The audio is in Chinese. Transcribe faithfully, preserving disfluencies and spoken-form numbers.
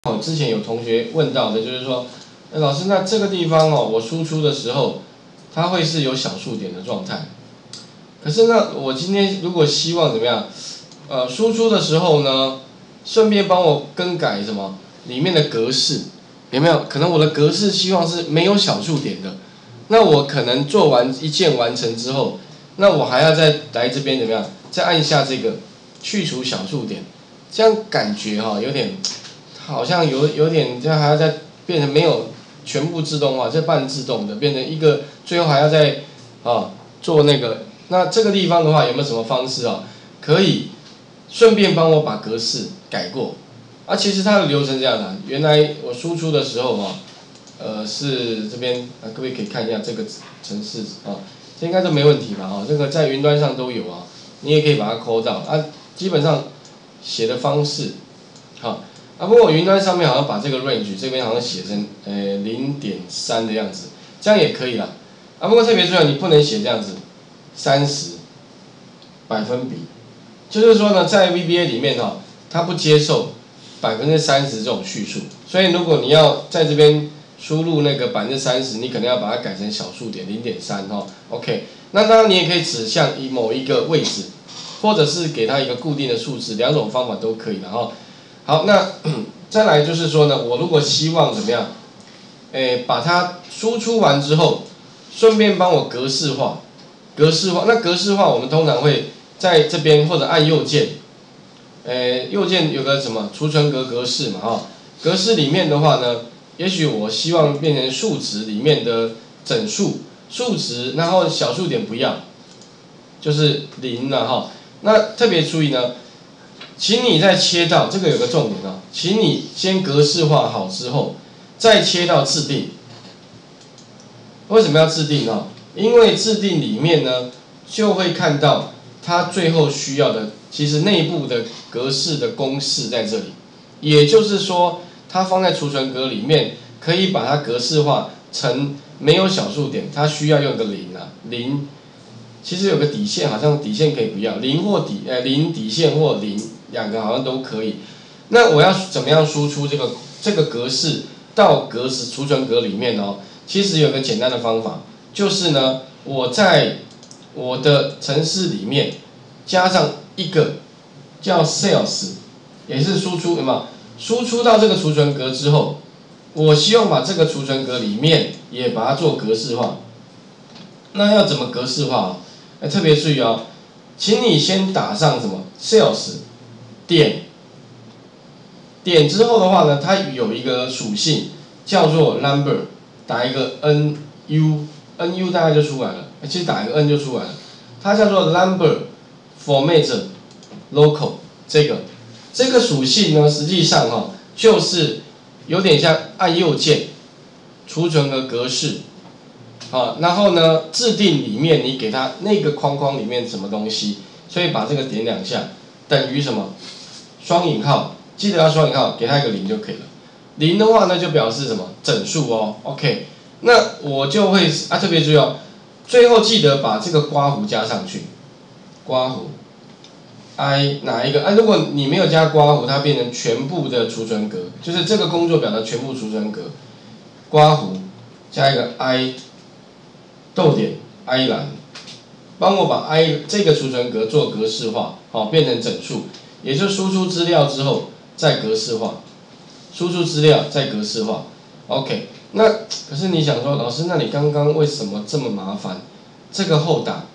哦，之前有同学问到的，就是说，哎，老师，那这个地方哦，我输出的时候，它会是有小数点的状态。可是呢，我今天如果希望怎么样，呃，输出的时候呢，顺便帮我更改什么里面的格式，有没有？可能我的格式希望是没有小数点的，那我可能做完一键完成之后，那我还要再来这边怎么样？再按下这个去除小数点，这样感觉哈、哦、有点。好像有有点这样，还要再变成没有全部自动化，这半自动的变成一个，最后还要再啊做那个。那这个地方的话，有没有什么方式啊？可以顺便帮我把格式改过。啊，其实它的流程这样的，原来我输出的时候啊，呃是这边啊，各位可以看一下这个程式啊，这应该都没问题吧？啊，这个在云端上都有啊，你也可以把它抠到啊，基本上写的方式，好。啊，不过我云端上面好像把这个 range 这边好像写成呃零点三的样子，这样也可以啦。啊，不过特别注意，你不能写这样子，三十百分比，就是说呢，在 V B A 里面哈、哦，它不接受百分之三十这种叙述，所以如果你要在这边输入那个百分之三十，你可能要把它改成小数点零点三哈。OK， 那当然你也可以指向以某一个位置，或者是给它一个固定的数字，两种方法都可以的哈。好，那再来就是说呢，我如果希望怎么样，诶，把它输出完之后，顺便帮我格式化，格式化。那格式化我们通常会在这边或者按右键，诶，右键有个什么储存格格式嘛，哈，格式里面的话呢，也许我希望变成数值里面的整数，数值，然后小数点不要，就是零了哈。那特别注意呢。请你在切到这个有个重点哦，请你先格式化好之后，再切到制定。为什么要制定呢？因为制定里面呢，就会看到它最后需要的，其实内部的格式的公式在这里。也就是说，它放在储存格里面，可以把它格式化成没有小数点，它需要用个零啊，零。其实有个底线，好像底线可以不要，零或底，呃，零底线或零。两个好像都可以，那我要怎么样输出这个这个格式到格式储存格里面呢？其实有个简单的方法，就是呢，我在我的程式里面加上一个叫 sales， 也是输出，有没有？输出到这个储存格之后，我希望把这个储存格里面也把它做格式化。那要怎么格式化？哎，特别注意哦，请你先打上什么 sales。点点之后的话呢，它有一个属性叫做 number， 打一个 n u n u 大概就出来了，其实打一个 n 就出来了，它叫做 number format local 这个这个属性呢，实际上哈、哦、就是有点像按右键储存个格式，好，然后呢制定里面你给它那个框框里面什么东西，所以把这个点两下等于什么？双引号，记得要双引号，给它一个零就可以了。零的话呢，就表示什么整数哦。OK， 那我就会啊，特别注意哦，最后记得把这个刮弧加上去。刮弧 ，i 哪一个？啊，如果你没有加刮弧，它变成全部的储存格，就是这个工作表的全部储存格。刮弧加一个 i， 逗点 i 栏，帮我把 i 这个储存格做格式化，好，变成整数。也就输出资料之后再格式化，输出资料再格式化 ，OK。那可是你想说，老师，那你刚刚为什么这么麻烦？这个后打